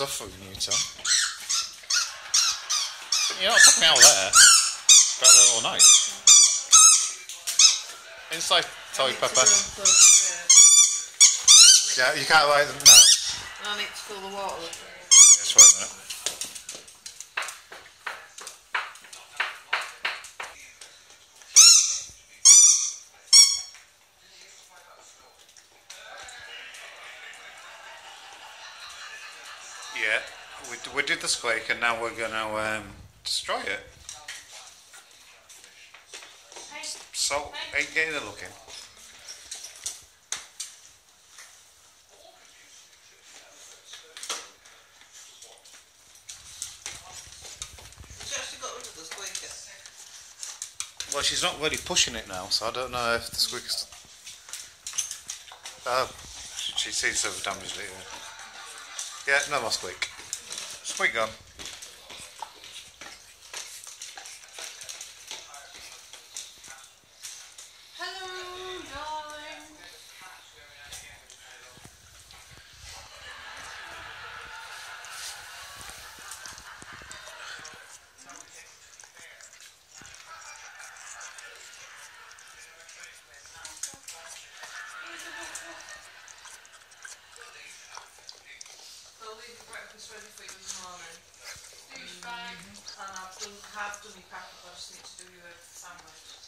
stuff for you, Tom. You're not taking me out there. Got there all night. Inside, sorry, Pepper. Yeah, you can't light them now. I need to fill the water up. Just wait a minute. Yeah, we did the squeak and now we're going to destroy it. So, ain't getting a look in. Well, she's not really pushing it now, so I don't know if the squeaker's... Oh, she seems to have damaged it. Yeah, no more squeak. Squeak gone. Hello, darling. I'll leave the breakfast ready for you in the morning. And have done your packet, I just need to do you a sandwich.